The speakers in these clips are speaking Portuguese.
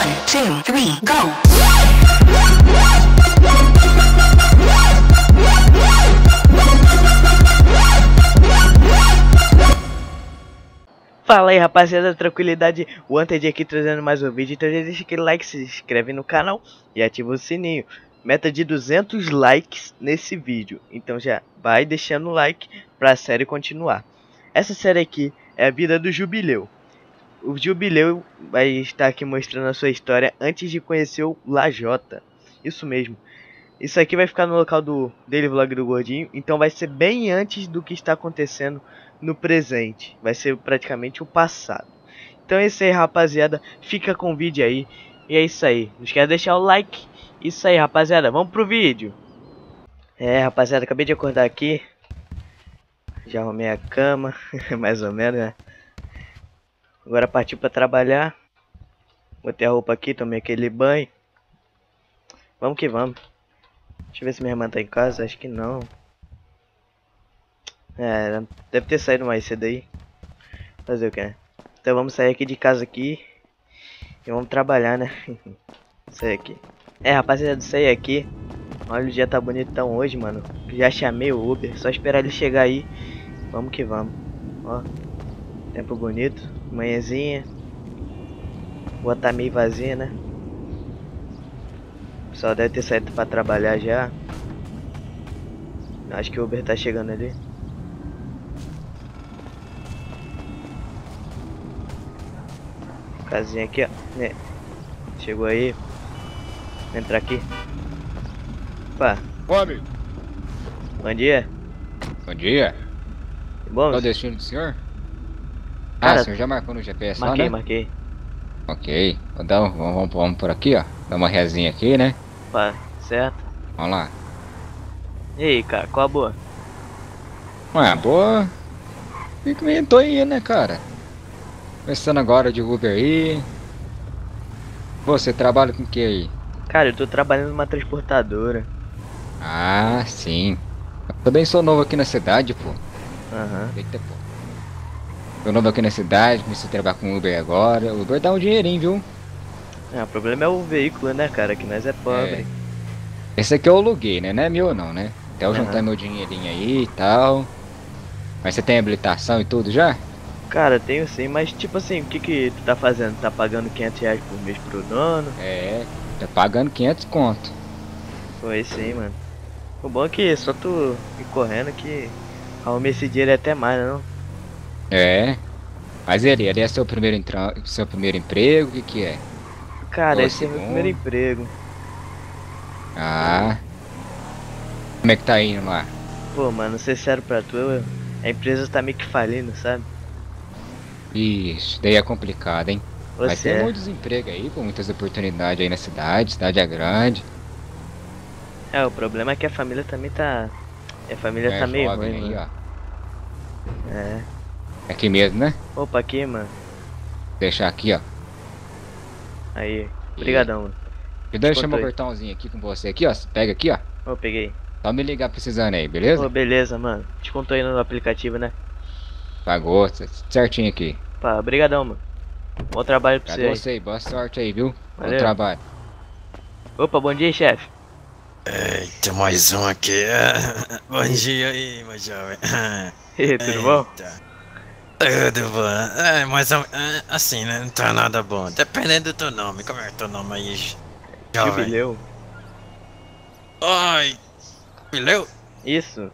2, 3, go! Fala aí rapaziada, tranquilidade, o Wanted aqui trazendo mais um vídeo. Então já deixa aquele like, se inscreve no canal e ativa o sininho. Meta de 200 likes nesse vídeo, então já vai deixando o like pra série continuar. Essa série aqui é a vida do Jubileu. O Jubileu vai estar aqui mostrando a sua história antes de conhecer o Lajota. Isso mesmo. Isso aqui vai ficar no local do Daily Vlog do Gordinho, então vai ser bem antes do que está acontecendo no presente. Vai ser praticamente o passado. Então é isso aí, rapaziada. Fica com o vídeo aí. E é isso aí. Não esquece de deixar o like. Isso aí, rapaziada. Vamos pro vídeo. É, rapaziada, acabei de acordar aqui. Já arrumei a cama, mais ou menos, né? Agora partiu pra trabalhar. Botei a roupa aqui, tomei aquele banho. Vamos que vamos. Deixa eu ver se minha irmã tá em casa. Acho que não. É, deve ter saído mais cedo aí. Fazer o que, né? Então vamos sair aqui de casa aqui. E vamos trabalhar, né? Sair aqui. É, rapaziada, sair aqui. Olha, o dia tá bonitão hoje, mano. Já chamei o Uber. Só esperar ele chegar aí. Vamos que vamos. Ó. Tempo bonito. Manhãzinha. Rua tá meio vazia, né? O pessoal deve ter saído pra trabalhar já. Acho que o Uber tá chegando ali. Casinha aqui, ó. Né? Chegou aí. Entra aqui. Opa. Ô, amigo. Bom dia. Bom dia. Bom, Qual o destino do senhor? Cara, O senhor já marcou no GPS marquei, lá, né? marquei. Ok. Vamos por aqui, ó. Dar uma resinha aqui, né? Opa, certo. Vamos lá. E aí, cara, qual a boa? Ué, boa. Fico meio tô aí, né, cara? Começando agora de Uber aí. Você trabalha com o que aí? Cara, eu tô trabalhando numa transportadora. Ah, sim. Eu também sou novo aqui na cidade, pô. Aham. Eita, pô. Sou novo aqui na cidade, comecei a trabalhar com Uber agora. O Uber dá um dinheirinho, viu? É, o problema é o veículo, né, cara? Que nós é pobre. Esse aqui eu aluguei, né? Não é meu não, né? Até eu Aham. juntar meu dinheirinho aí e tal. Mas você tem habilitação e tudo já? Cara, tenho sim, mas tipo assim, o que que tu tá fazendo? Tá pagando 500 reais por mês pro dono? É, tá pagando 500 conto. Foi sim, mano. O bom é que só tu ir correndo que arruma esse dinheiro até mais, né, não? É. Mas ele é seu primeiro emprego, o que que é? Cara, Ô, esse é meu segundo. primeiro emprego. Ah. Como é que tá indo lá? Pô, mano, ser sério pra tu, a empresa tá meio que falindo, sabe? Ixi, daí é complicado, hein? Mas Você tem é. muito desemprego aí, pô, muitas oportunidades aí na cidade é grande. É, o problema é que a família também tá... A família É tá meio jovem ruim, aí, mano. ó. É. Aqui mesmo, né? Opa, aqui, mano. Deixar aqui, ó. Aí. Obrigadão, mano. Deixa eu Desconto chamar o aí. cartãozinho aqui com você aqui, ó. Pega aqui, ó. Ô, peguei. Só me ligar precisando aí, beleza? Ô, beleza, mano. Desconto aí no aplicativo, né? Pagou, certinho aqui. Pá, obrigadão, mano. Bom trabalho pra você Cadê aí. você aí? Boa sorte aí, viu? Bom Valeu. trabalho. Opa, bom dia, chefe. Eita, mais um aqui. Bom dia aí, meu jovem. Tudo bom? Tudo bom. Mas assim, né? Não tá nada bom. Dependendo do teu nome. Como é teu nome aí, jovem? Jubileu. Ai, Jubileu? Isso.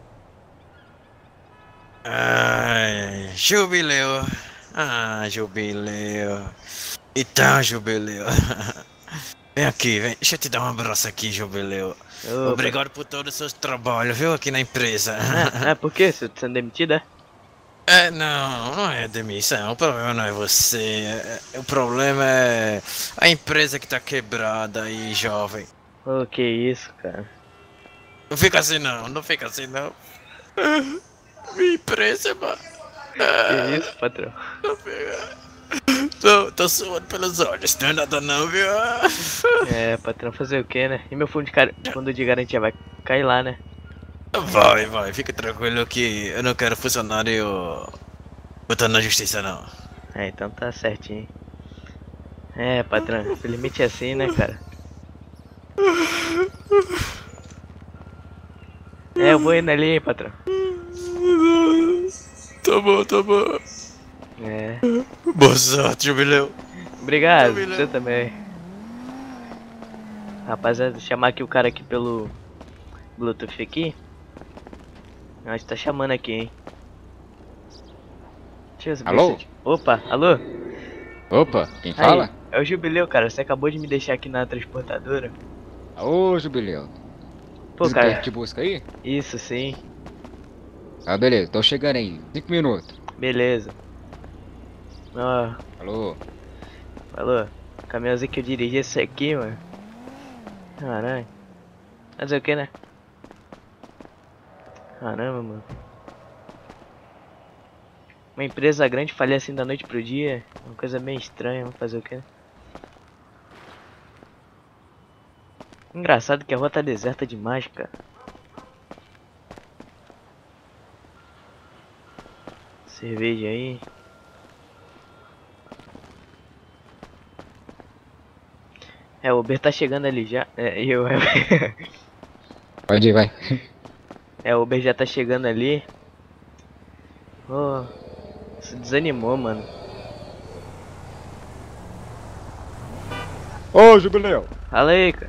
Ai, Jubileu. Ah, Jubileu. Então, Jubileu. Vem aqui, vem. Deixa eu te dar um abraço aqui, Jubileu. Opa. Obrigado por todos os seus trabalhos, viu? Aqui na empresa. Por que? Você tá sendo demitido, é? Não é demissão, o problema não é você, o problema é a empresa que tá quebrada aí, jovem. Ô, que isso, cara. Não fica assim não, não fica assim não. Minha empresa, mano. Que isso, patrão? Não fica. Tô suando pelos olhos, não é nada não, viu? É, patrão, fazer o que, né? E meu fundo de garantia vai cair lá, né? Vai, fica tranquilo que eu não quero funcionário botando na justiça não. É, então tá certinho. É, patrão, infelizmente é assim, né, cara? É, eu vou indo ali, hein, patrão. Tá bom, tá bom. É. Boa sorte, Jubileu. Obrigado, Jubileu. você também. Rapaziada, chamar aqui o cara aqui pelo Bluetooth aqui. Nós tá chamando aqui, hein. Deixa eu ver Alô? se... Opa, alô? Opa, quem Aí, fala? é o Jubileu, cara. Você acabou de me deixar aqui na transportadora. Ô, Jubileu. Pô, Você quer cara, que te busca aí? isso sim. Ah, beleza, tô chegando aí. 5 minutos. Beleza. Ó, Alô? falou. O caminhãozinho que eu dirigi esse aqui, mano. Caralho. Fazer o que, né? Caramba, mano. Uma empresa grande falir assim da noite pro dia. Uma coisa bem estranha. Vamos fazer o que, né? Engraçado que a rua tá deserta demais, cara. Cerveja aí. É, o Uber tá chegando ali já. É, eu. Pode ir, vai. É, o Uber já tá chegando ali. Oh, isso desanimou, mano. Ô, Jubileu. Fala aí, cara.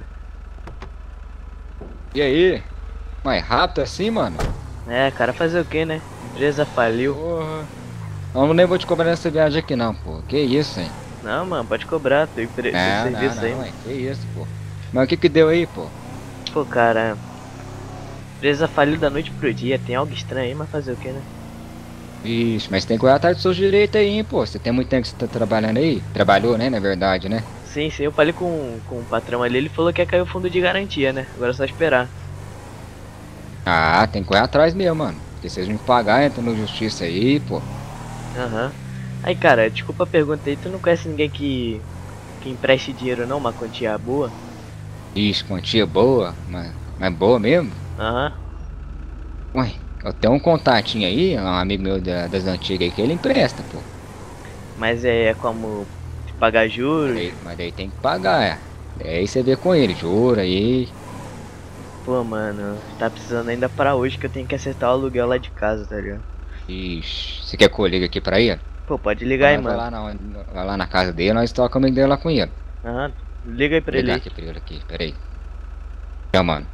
E aí? Mais rápido assim, mano? É, cara, fazer o que, né? A empresa faliu. Porra. Eu nem vou te cobrar nessa viagem aqui não, pô. Que isso, hein? Não, mano, pode cobrar. Tem serviço aí, mano. Que isso, pô. Mas o que que deu aí, pô? Pô, cara. A empresa faliu da noite pro dia. Tem algo estranho aí, mas fazer o que, né? Ixi, mas tem que correr atrás dos seus direitos aí, hein, pô. Você tem muito tempo que você tá trabalhando aí? Trabalhou, né, na verdade, né? Sim, sim, eu falei com o patrão ali. Ele falou que ia cair o fundo de garantia, né? Agora é só esperar. Ah, tem que correr atrás mesmo, mano. Porque vocês me pagar, entra no justiça aí, pô. Aham. Aí, cara, desculpa a pergunta aí. Tu não conhece ninguém que empreste dinheiro, não? Uma quantia boa? Ixi, quantia boa, mas boa mesmo? Aham. Ué, eu tenho um contatinho aí, um amigo meu das antigas aí, que ele empresta, pô. Mas é como pagar juros. Mas daí tem que pagar, é. Daí você vê com ele, jura aí. Pô, mano, tá precisando ainda pra hoje que eu tenho que acertar o aluguel lá de casa, tá ligado? Ixi, você quer que eu ligue aqui pra ele? Pô, pode ligar aí, Vai mano. vai lá na casa dele, nós tocamos ideia lá com ele. Aham, liga aí pra Vou ele ligar aí. aqui pra ele aqui, peraí. Chamando.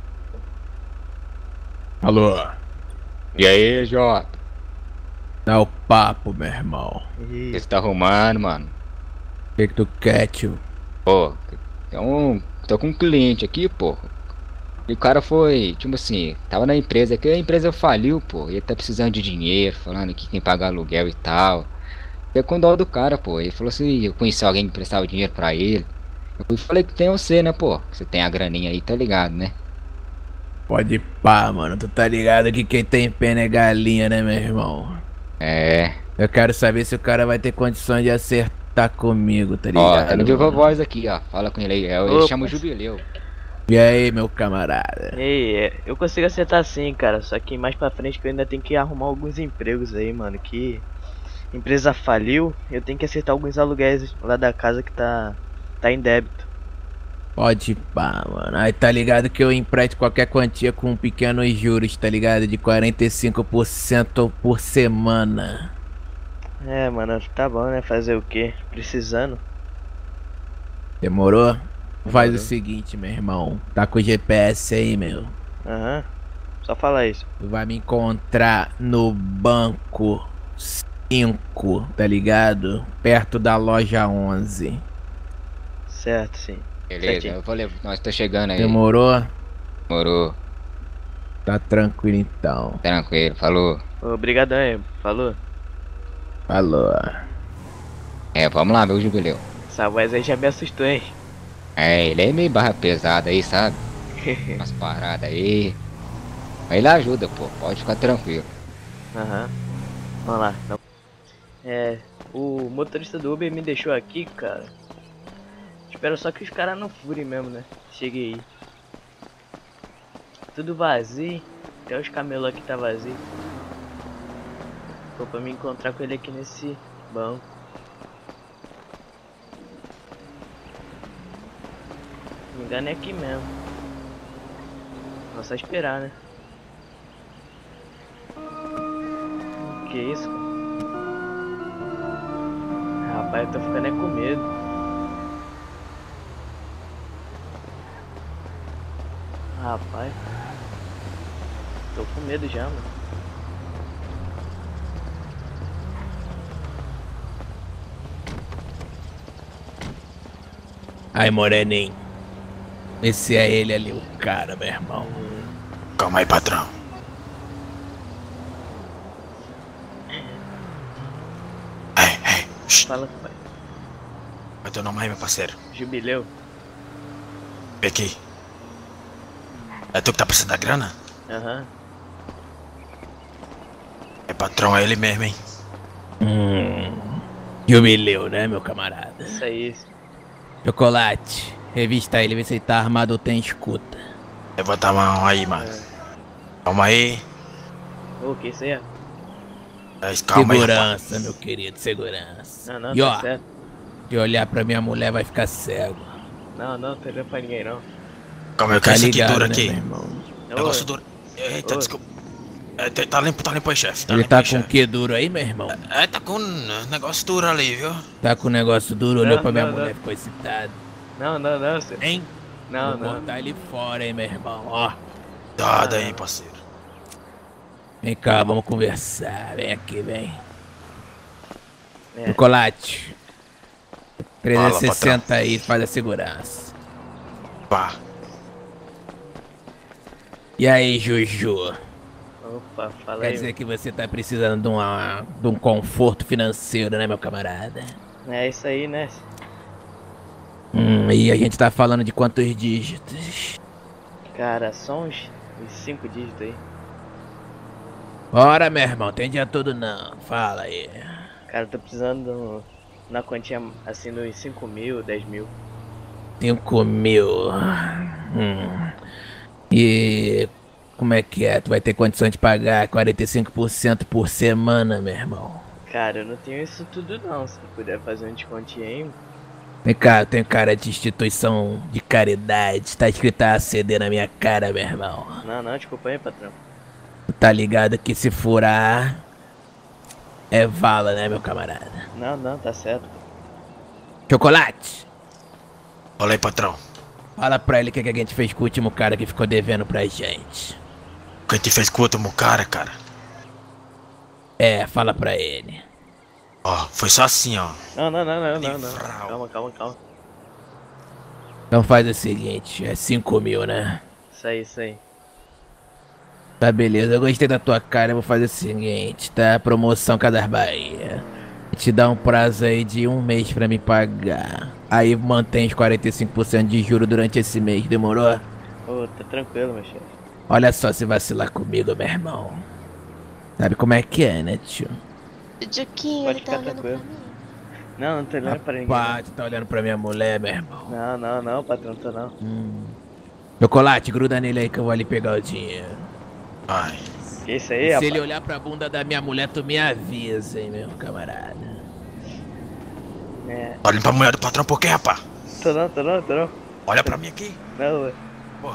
Alô, E aí, Jota? dá o papo, meu irmão. O que você tá arrumando, mano? O que tu quer, tio? Pô, tô com um cliente aqui, pô. E o cara foi, tipo assim, tava na empresa, que a empresa faliu, pô. E ele tá precisando de dinheiro, falando que tem que pagar aluguel e tal. Fiquei com dó do cara, pô. Ele falou assim, eu conheci alguém que prestava dinheiro pra ele. Eu falei que tem você, né, pô? Você tem a graninha aí, tá ligado, né? Pode pá, mano. Tu tá ligado que quem tem pena é galinha, né, meu irmão? É. Eu quero saber se o cara vai ter condições de acertar comigo, tá Ó, ligado? tá no Viva mano? Voz aqui, ó. Fala com ele aí. Ele Opa. chama o Jubileu. E aí, meu camarada? Ei, eu consigo acertar sim, cara. Só que mais pra frente que eu ainda tenho que arrumar alguns empregos aí, mano. Que a empresa faliu, eu tenho que acertar alguns aluguéis lá da casa que tá em débito. Pode pá, mano. Aí tá ligado que eu empresto qualquer quantia com pequenos juros, tá ligado? De 45% por semana. É, mano, tá bom, né? Fazer o quê? Precisando. Demorou? Faz o Demorou. seguinte, meu irmão. Tá com o GPS aí, meu. Aham. Só falar isso. Tu vai me encontrar no banco 5, tá ligado? Perto da loja 11. Certo, sim. Beleza, Certinho. eu falei, nós tá chegando aí. Demorou? Demorou. Tá tranquilo então. Tranquilo, falou. Obrigadão aí. Falou. Falou. É, vamos lá, meu Jubileu. Essa voz aí já me assustou, hein? É, ele é meio barra pesada aí, sabe? Umas paradas aí. Mas ele ajuda, pô. Pode ficar tranquilo. Aham. Vamos lá. Não. É, o motorista do Uber me deixou aqui, cara. Espero só que os caras não furem mesmo, né? Cheguei aí. Tudo vazio. Até os camelô aqui tá vazio. Pô, pra me encontrar com ele aqui nesse banco. não me engano é aqui mesmo. Vou só esperar, né? Que isso, cara? Rapaz, eu tô ficando é com medo. Rapaz, tô com medo já, mano. Aí, moreninho. Esse é ele ali, o cara, meu irmão. Calma aí, patrão. Ei, shh. Fala, pai. Qual é teu nome aí, meu parceiro? Jubileu. Vem aqui. É tu que tá precisando da grana? Aham. É patrão, é ele mesmo, hein? Jubileu, né, meu camarada? Isso aí. Chocolate, revista ele, vê se ele tá armado ou tem escuta. Levanta a mão aí, mano. Calma aí. Ô, que isso aí? Calma aí, Segurança, meu querido, segurança. Não, E tá ó, certo. de olhar pra minha mulher vai ficar cego. Não, não tô olhando pra ninguém, não. Calma aí, eu Tá quero isso aqui ligado, duro né, aqui. meu irmão? Negócio duro. Eita, Oi. desculpa. Tá limpo aí, chefe. Ele limpo tá aí, com o chefe. que duro aí, meu irmão? Tá com um negócio duro ali, viu? Tá com o negócio duro, olhou Não, pra minha não, mulher, não. ficou excitado. Não, não, não, senhor. Hein? Não, Vou não. botar ele fora, hein, meu irmão, ó. Cuidado aí, parceiro. Vem cá, vamos conversar. Vem aqui, vem. É. Chocolate. Fala, 360 aí, faz a segurança. Pá. E aí, Juju? Opa, fala Quer aí. dizer que você tá precisando de um conforto financeiro, né, meu camarada? É isso aí, né? E a gente tá falando de quantos dígitos? Cara, só uns 5 dígitos aí. Ora, meu irmão, tem dia todo não. Fala aí. Cara, eu tô precisando na quantia assim dos 5 mil, 10 mil. 5 mil. E como é que é? Tu vai ter condição de pagar 45% por semana, meu irmão? Cara, eu não tenho isso tudo não. Se puder fazer um descontinho aí. Vem cá, eu tenho cara de instituição de caridade. Tá escrito ACD na minha cara, meu irmão. Não, não, desculpa aí, patrão. Tu tá ligado que se furar é vala, né, meu camarada? Não, não, tá certo. Chocolate, Fala aí, patrão. fala pra ele o que a gente fez com o último cara que ficou devendo pra gente. O que a gente fez com o último cara? É, fala pra ele. Ó, foi só assim, ó. Não, não, não, não, não, não. Livral. Calma, calma, calma. Então faz o seguinte, é 5 mil, né? Isso aí, isso aí. Tá, beleza, eu gostei da tua cara, eu vou fazer o seguinte, tá? Promoção Casas Bahia. Te dá um prazo aí de 1 mês pra me pagar. Aí mantém os 45% de juro durante esse mês, demorou? Ô, tá tranquilo, meu chefe. Olha só se vacilar comigo, meu irmão. Sabe como é que é, né, tio? Juquinho, Pode ele tá ficar olhando tranquilo. pra mim. Não, não tô olhando pra ninguém. Rapaz, tu tá olhando pra minha mulher, meu irmão. Não, não, não, patrão, tô não. Chocolate, gruda nele aí que eu vou ali pegar o dinheiro. Ai. Que isso aí, Se rapaz? ele olhar pra bunda da minha mulher, tu me avisa, hein, meu camarada. É. Olha pra mulher do patrão por quê, rapá? Tô não, tô não, tô não. Olha pra mim aqui. Não, ué. Porra.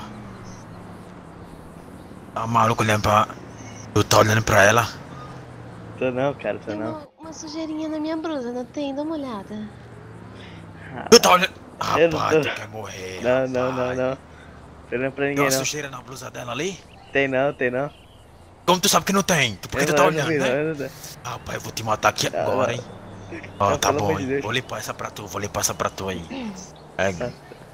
Tá maluco olhando pra... Tu tá olhando pra ela? Tô não, cara, tô Tem não. uma sujeirinha na minha blusa, não tem? Dá uma olhada. Tu tá olhando... Eu não Rapaz, tô- tu quer morrer, Não, não, não, rapaz. não. Tô olhando pra Tem ninguém uma não. sujeira na blusa dela ali? Tem não, tem não. Como tu sabe que não tem? Por que tu Eu tá não, olhando, eu não vi, né? não, eu não vi. Rapaz, eu vou te matar aqui Não, agora, não. hein? Ó, Não, tá pelo bom, amor de hein? Deus. Vou limpar essa pra tu, vou limpar essa pra tu aí. Pega.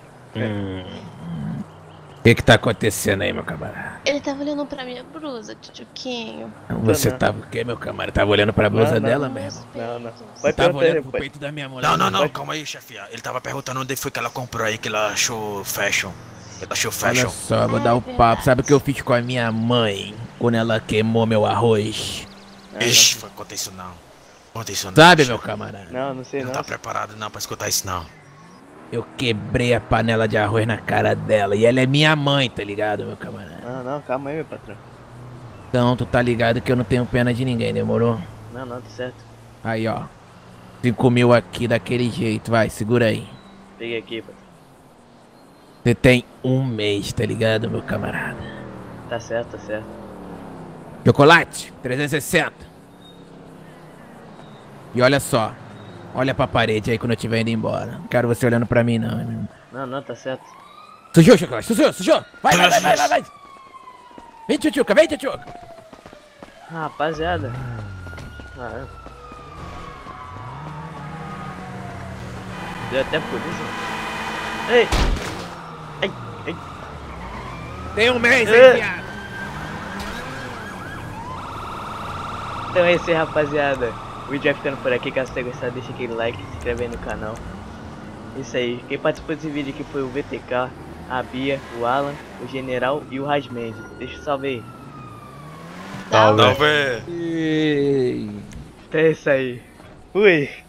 O que tá acontecendo aí, meu camarada? Ele tava olhando pra minha blusa, Tchutchuquinho. Você não. tava o quê, meu camarada? Tava olhando pra blusa Não, não. dela mesmo? Não, não. Peitos. Vai Tava perguntar olhando ele pro depois. peito da minha mulher. Não, não, não, Pode- calma aí, chefia. Ele tava perguntando onde foi que ela comprou aí, que ela achou fashion. Ele achou Olha fashion. só, vou Ah, dar é o papo. verdade. Sabe o que eu fiz com a minha mãe quando ela queimou meu arroz? Ixi, foi conta isso não. Conta isso não. Sabe, meu chefe. camarada? Não, não sei Não não. tá preparado não pra escutar isso não. Eu quebrei a panela de arroz na cara dela. E ela é minha mãe, tá ligado, meu camarada? Não, não, calma aí, meu patrão. Então, tu tá ligado que eu não tenho pena de ninguém, demorou? Não, não, tá certo. Aí, ó. 5 mil aqui daquele jeito. Vai, segura aí. Peguei aqui, patrão. Você tem um mês, tá ligado, meu camarada? Tá certo, tá certo. Chocolate, 360. E olha só. Olha pra parede aí quando eu estiver indo embora. Não quero você olhando pra mim, não. Não, tá certo. Sujou, chocolate, sujou. Vai. Vem, tchutchuca, vem, tchutchuca. Ah, rapaziada. Ah, deu até polícia. Ei! Ai! Tem um mês, É. hein, viado. Então é isso aí, rapaziada. O vídeo vai ficando por aqui. Caso você tenha gostado, deixa aquele like, se inscreve aí no canal. Isso aí. Quem participou desse vídeo aqui foi o VTK, a Bia, o Alan, o General e o Rasmed. Deixa o salve aí. Salve. Então é isso aí. Fui!